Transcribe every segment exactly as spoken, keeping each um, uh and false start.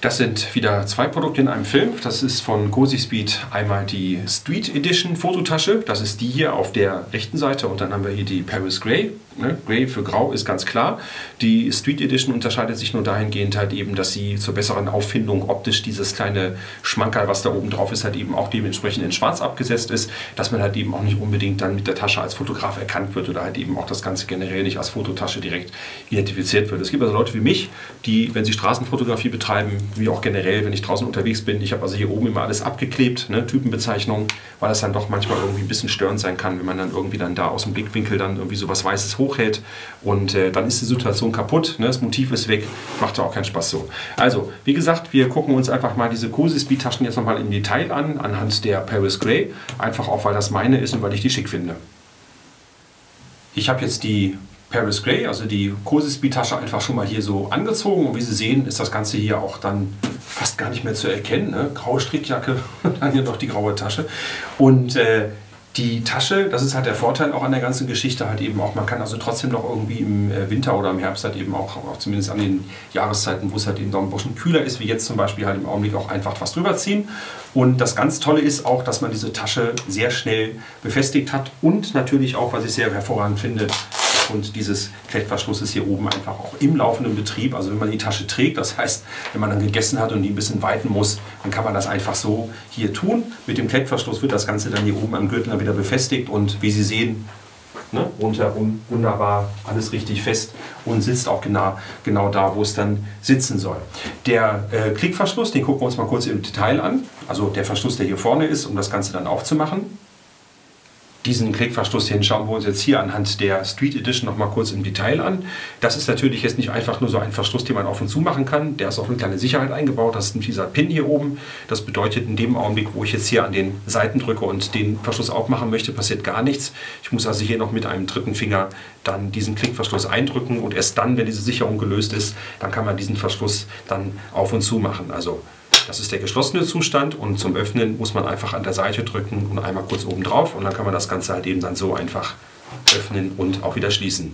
Das sind wieder zwei Produkte in einem Film. Das ist von Cozy Speed einmal die Street Edition Fototasche. Das ist die hier auf der rechten Seite und dann haben wir hier die Paris Grey. Ne? Grey für Grau ist ganz klar. Die Street Edition unterscheidet sich nur dahingehend halt eben, dass sie zur besseren Auffindung optisch dieses kleine Schmankerl, was da oben drauf ist, halt eben auch dementsprechend in Schwarz abgesetzt ist, dass man halt eben auch nicht unbedingt dann mit der Tasche als Fotograf erkannt wird oder halt eben auch das Ganze generell nicht als Fototasche direkt identifiziert wird. Es gibt also Leute wie mich, die, wenn sie Straßenfotografie betreiben, wie auch generell, wenn ich draußen unterwegs bin, ich habe also hier oben immer alles abgeklebt, ne, Typenbezeichnung, weil das dann doch manchmal irgendwie ein bisschen störend sein kann, wenn man dann irgendwie dann da aus dem Blickwinkel dann irgendwie so was Weißes hochhält und äh, dann ist die Situation kaputt, ne, das Motiv ist weg, macht ja auch keinen Spaß so. Also, wie gesagt, wir gucken uns einfach mal diese Cozy Speed Taschen jetzt nochmal im Detail an, anhand der Paris Grey, einfach auch, weil das meine ist und weil ich die schick finde. Ich habe jetzt die Paris Grey, also die Cozy Speed Tasche, einfach schon mal hier so angezogen und wie Sie sehen, ist das Ganze hier auch dann fast gar nicht mehr zu erkennen. Ne? Graue Strickjacke, dann hier noch die graue Tasche und äh, die Tasche, das ist halt der Vorteil auch an der ganzen Geschichte, halt eben auch, man kann also trotzdem noch irgendwie im Winter oder im Herbst halt eben auch, auch zumindest an den Jahreszeiten, wo es halt eben noch ein bisschen kühler ist, wie jetzt zum Beispiel halt im Augenblick auch einfach was drüber ziehen. Und das ganz Tolle ist auch, dass man diese Tasche sehr schnell befestigt hat und natürlich auch, was ich sehr hervorragend finde, und dieses Klettverschlusses hier oben einfach auch im laufenden Betrieb, also wenn man die Tasche trägt, das heißt, wenn man dann gegessen hat und die ein bisschen weiten muss, dann kann man das einfach so hier tun. Mit dem Klettverschluss wird das Ganze dann hier oben am Gürtel dann wieder befestigt und wie Sie sehen, ne, rundherum wunderbar alles richtig fest und sitzt auch genau, genau da, wo es dann sitzen soll. Der äh, Klickverschluss, den gucken wir uns mal kurz im Detail an, also der Verschluss, der hier vorne ist, um das Ganze dann aufzumachen. Diesen Klickverschluss hier schauen wir uns jetzt hier anhand der Street Edition noch mal kurz im Detail an. Das ist natürlich jetzt nicht einfach nur so ein Verschluss, den man auf und zu machen kann. Der ist auch eine kleine Sicherheit eingebaut. Das ist dieser Pin hier oben. Das bedeutet, in dem Augenblick, wo ich jetzt hier an den Seiten drücke und den Verschluss aufmachen möchte, passiert gar nichts. Ich muss also hier noch mit einem dritten Finger dann diesen Klickverschluss eindrücken und erst dann, wenn diese Sicherung gelöst ist, dann kann man diesen Verschluss dann auf und zu machen. Also das ist der geschlossene Zustand und zum Öffnen muss man einfach an der Seite drücken und einmal kurz oben drauf und dann kann man das Ganze halt eben dann so einfach öffnen und auch wieder schließen.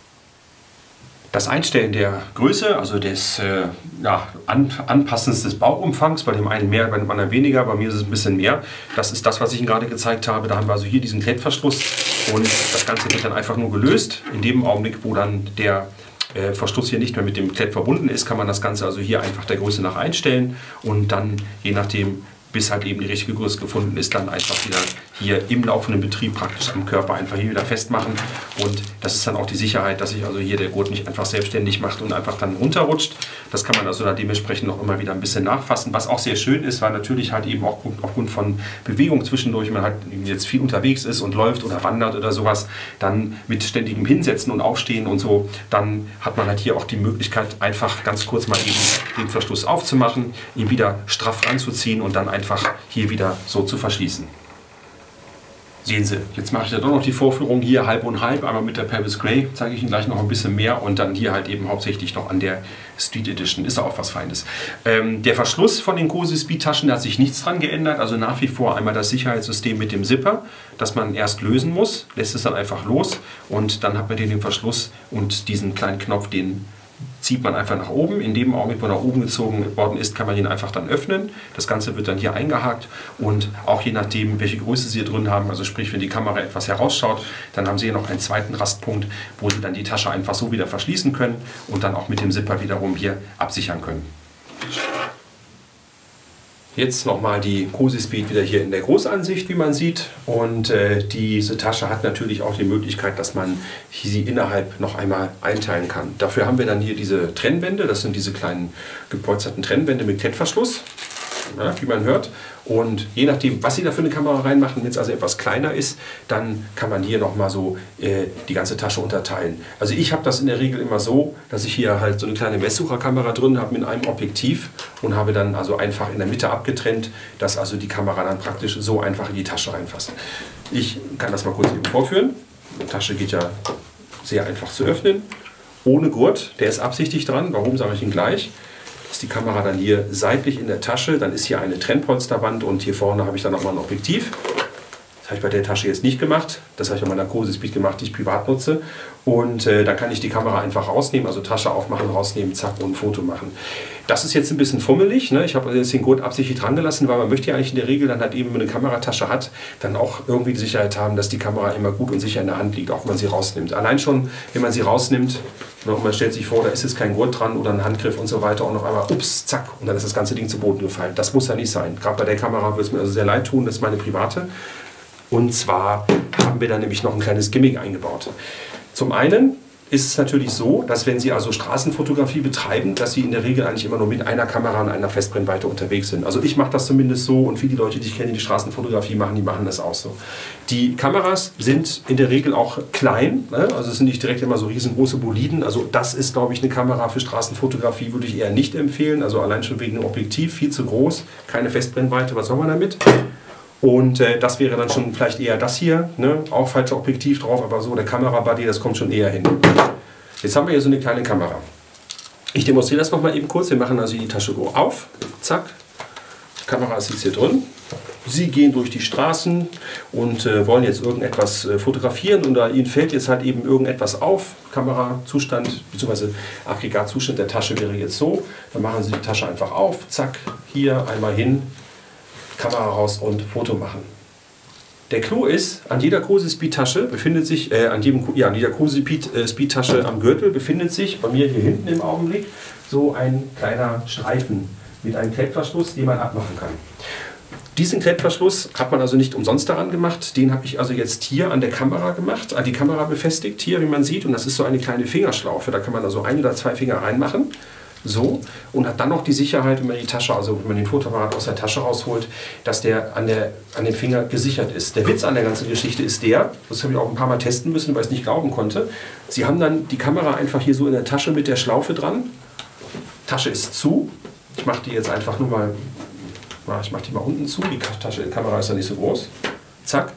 Das Einstellen der Größe, also des äh, ja, An Anpassens des Bauchumfangs, bei dem einen mehr, bei dem anderen weniger, bei mir ist es ein bisschen mehr. Das ist das, was ich Ihnen gerade gezeigt habe. Da haben wir also hier diesen Klettverschluss und das Ganze wird dann einfach nur gelöst. In dem Augenblick, wo dann der Äh, Verschluss hier nicht mehr mit dem Klett verbunden ist, kann man das Ganze also hier einfach der Größe nach einstellen und dann, je nachdem, bis halt eben die richtige Größe gefunden ist, dann einfach wieder hier im laufenden Betrieb praktisch am Körper einfach hier wieder festmachen. Und das ist dann auch die Sicherheit, dass sich also hier der Gurt nicht einfach selbstständig macht und einfach dann runterrutscht. Das kann man also dann dementsprechend noch immer wieder ein bisschen nachfassen. Was auch sehr schön ist, weil natürlich halt eben auch aufgrund von Bewegung zwischendurch, wenn man halt jetzt viel unterwegs ist und läuft oder wandert oder sowas, dann mit ständigem Hinsetzen und Aufstehen und so, dann hat man halt hier auch die Möglichkeit, einfach ganz kurz mal eben den Verschluss aufzumachen, ihn wieder straff ranzuziehen und dann einfach hier wieder so zu verschließen. Sehen Sie, jetzt mache ich ja doch noch die Vorführung hier halb und halb, einmal mit der Paris Grey, zeige ich Ihnen gleich noch ein bisschen mehr und dann hier halt eben hauptsächlich noch an der Street Edition, ist auch was Feines. Ähm, der Verschluss von den Cozy Speed Taschen, da hat sich nichts dran geändert, also nach wie vor einmal das Sicherheitssystem mit dem Zipper, das man erst lösen muss, lässt es dann einfach los und dann hat man den Verschluss und diesen kleinen Knopf, den zieht man einfach nach oben. In dem Augenblick, wo er nach oben gezogen worden ist, kann man ihn einfach dann öffnen. Das Ganze wird dann hier eingehakt und auch je nachdem, welche Größe Sie hier drin haben, also sprich, wenn die Kamera etwas herausschaut, dann haben Sie hier noch einen zweiten Rastpunkt, wo Sie dann die Tasche einfach so wieder verschließen können und dann auch mit dem Zipper wiederum hier absichern können. Jetzt nochmal die Cozy Speed wieder hier in der Großansicht, wie man sieht. Und äh, diese Tasche hat natürlich auch die Möglichkeit, dass man sie innerhalb noch einmal einteilen kann. Dafür haben wir dann hier diese Trennwände. Das sind diese kleinen gepolsterten Trennwände mit Klettverschluss, ja, wie man hört. Und je nachdem, was Sie da für eine Kamera reinmachen, wenn es also etwas kleiner ist, dann kann man hier nochmal so äh, die ganze Tasche unterteilen. Also ich habe das in der Regel immer so, dass ich hier halt so eine kleine Messsucherkamera drin habe mit einem Objektiv und habe dann also einfach in der Mitte abgetrennt, dass also die Kamera dann praktisch so einfach in die Tasche reinfasst. Ich kann das mal kurz eben vorführen. Die Tasche geht ja sehr einfach zu öffnen, ohne Gurt, der ist absichtlich dran. Warum, sage ich Ihnen gleich. Ist die Kamera dann hier seitlich in der Tasche, dann ist hier eine Trennpolsterwand und hier vorne habe ich dann nochmal ein Objektiv. Das habe ich bei der Tasche jetzt nicht gemacht, das habe ich bei meiner Cozy Speed gemacht, die ich privat nutze. Und äh, dann kann ich die Kamera einfach rausnehmen, also Tasche aufmachen, rausnehmen, zack, und ein Foto machen. Das ist jetzt ein bisschen fummelig, ne? Ich habe also jetzt den Gurt absichtlich dran gelassen, weil man möchte ja eigentlich in der Regel dann halt eben, wenn man eine Kameratasche hat, dann auch irgendwie die Sicherheit haben, dass die Kamera immer gut und sicher in der Hand liegt, auch wenn man sie rausnimmt. Allein schon, wenn man sie rausnimmt, und man stellt sich vor, da ist jetzt kein Gurt dran oder ein Handgriff und so weiter und auf einmal, ups, zack, und dann ist das ganze Ding zu Boden gefallen. Das muss ja nicht sein. Gerade bei der Kamera würde es mir also sehr leid tun, das ist meine private. Und zwar haben wir da nämlich noch ein kleines Gimmick eingebaut. Zum einen ist es natürlich so, dass wenn Sie also Straßenfotografie betreiben, dass Sie in der Regel eigentlich immer nur mit einer Kamera und einer Festbrennweite unterwegs sind. Also ich mache das zumindest so und viele Leute, die ich kenne, die Straßenfotografie machen, die machen das auch so. Die Kameras sind in der Regel auch klein, ne? Also es sind nicht direkt immer so riesengroße Boliden. Also das ist, glaube ich, eine Kamera für Straßenfotografie, würde ich eher nicht empfehlen. Also allein schon wegen dem Objektiv, viel zu groß, keine Festbrennweite, was soll man damit? Und äh, das wäre dann schon vielleicht eher das hier, ne? Auch falsches Objektiv drauf, aber so der Kamerabody, das kommt schon eher hin. Jetzt haben wir hier so eine kleine Kamera. Ich demonstriere das noch mal eben kurz. Wir machen also die Tasche auf, zack, die Kamera ist jetzt hier drin. Sie gehen durch die Straßen und äh, wollen jetzt irgendetwas äh, fotografieren und da Ihnen fällt jetzt halt eben irgendetwas auf. Kamerazustand bzw. Aggregatzustand der Tasche wäre jetzt so. Dann machen Sie die Tasche einfach auf, zack, hier einmal hin. Kamera raus und Foto machen. Der Clou ist, an jeder Cozy Speed Tasche befindet sich, äh, an, jedem, ja, an jeder Cozy Speed, äh, Speed Tasche am Gürtel befindet sich, bei mir hier hinten im Augenblick, so ein kleiner Streifen mit einem Klettverschluss, den man abmachen kann. Diesen Klettverschluss hat man also nicht umsonst daran gemacht, den habe ich also jetzt hier an der Kamera gemacht, an die Kamera befestigt, hier wie man sieht, und das ist so eine kleine Fingerschlaufe, da kann man also ein oder zwei Finger reinmachen. So, und hat dann noch die Sicherheit, wenn man die Tasche, also wenn man den Fotoapparat aus der Tasche rausholt, dass der an, der an dem Finger gesichert ist. Der Witz an der ganzen Geschichte ist der, das habe ich auch ein paar Mal testen müssen, weil ich es nicht glauben konnte, Sie haben dann die Kamera einfach hier so in der Tasche mit der Schlaufe dran, Tasche ist zu, ich mache die jetzt einfach nur mal, ich mache die mal unten zu, die Tasche, die Kamera ist ja nicht so groß, zack,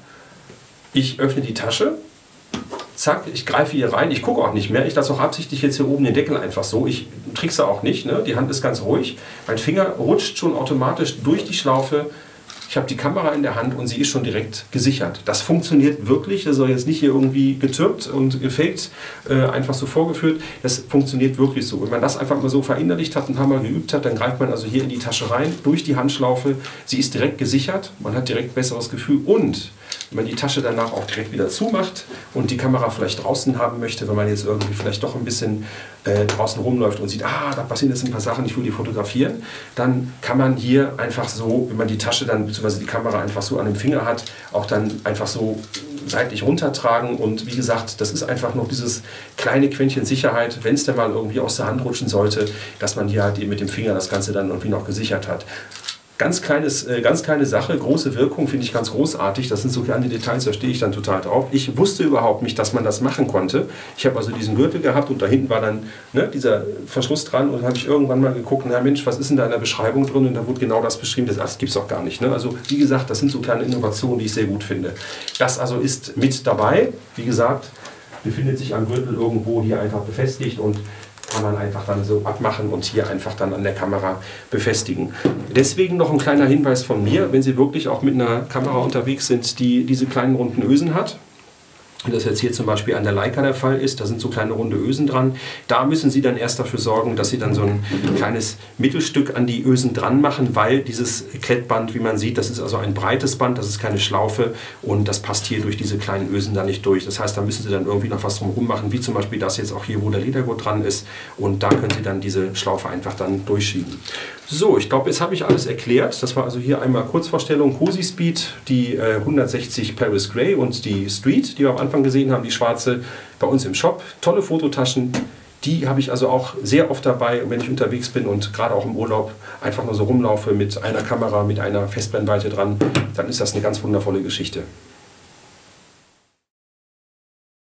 ich öffne die Tasche, zack, ich greife hier rein, ich gucke auch nicht mehr, ich lasse auch absichtlich jetzt hier oben den Deckel einfach so, ich trickse auch nicht, ne? Die Hand ist ganz ruhig, mein Finger rutscht schon automatisch durch die Schlaufe, ich habe die Kamera in der Hand und sie ist schon direkt gesichert. Das funktioniert wirklich, das soll jetzt nicht hier irgendwie getürkt und gefaked, äh, einfach so vorgeführt, das funktioniert wirklich so. Wenn man das einfach mal so verinnerlicht hat, ein paar Mal geübt hat, dann greift man also hier in die Tasche rein, durch die Handschlaufe, sie ist direkt gesichert, man hat direkt besseres Gefühl und wenn man die Tasche danach auch direkt wieder zumacht und die Kamera vielleicht draußen haben möchte, wenn man jetzt irgendwie vielleicht doch ein bisschen äh, draußen rumläuft und sieht, ah, da passieren jetzt ein paar Sachen, ich will die fotografieren, dann kann man hier einfach so, wenn man die Tasche dann, beziehungsweise die Kamera einfach so an dem Finger hat, auch dann einfach so seitlich runtertragen und wie gesagt, das ist einfach noch dieses kleine Quäntchen Sicherheit, wenn es denn mal irgendwie aus der Hand rutschen sollte, dass man hier halt eben mit dem Finger das Ganze dann irgendwie noch gesichert hat. Ganz, kleines, äh, ganz kleine Sache, große Wirkung, finde ich ganz großartig. Das sind so kleine Details, da stehe ich dann total drauf. Ich wusste überhaupt nicht, dass man das machen konnte. Ich habe also diesen Gürtel gehabt und da hinten war dann ne, dieser Verschluss dran und dann habe ich irgendwann mal geguckt, na Mensch, was ist denn da in der Beschreibung drin? Und da wurde genau das beschrieben, das, das gibt es auch gar nicht. Ne? Also wie gesagt, das sind so kleine Innovationen, die ich sehr gut finde. Das also ist mit dabei, wie gesagt, befindet sich am Gürtel irgendwo hier einfach befestigt und kann man einfach dann so abmachen und hier einfach dann an der Kamera befestigen. Deswegen noch ein kleiner Hinweis von mir, wenn Sie wirklich auch mit einer Kamera unterwegs sind, die diese kleinen runden Ösen hat, und das jetzt hier zum Beispiel an der Leica der Fall ist, da sind so kleine runde Ösen dran, da müssen Sie dann erst dafür sorgen, dass Sie dann so ein kleines Mittelstück an die Ösen dran machen, weil dieses Klettband, wie man sieht, das ist also ein breites Band, das ist keine Schlaufe und das passt hier durch diese kleinen Ösen da nicht durch. Das heißt, da müssen Sie dann irgendwie noch was drumherum machen, wie zum Beispiel das jetzt auch hier, wo der Ledergurt dran ist und da können Sie dann diese Schlaufe einfach dann durchschieben. So, ich glaube, jetzt habe ich alles erklärt. Das war also hier einmal Kurzvorstellung Cozy Speed, die äh, hundertsechzig Paris Grey und die Street, die wir am Anfang gesehen haben, die schwarze, bei uns im Shop. Tolle Fototaschen, die habe ich also auch sehr oft dabei, wenn ich unterwegs bin und gerade auch im Urlaub einfach nur so rumlaufe mit einer Kamera, mit einer Festbrennweite dran, dann ist das eine ganz wundervolle Geschichte.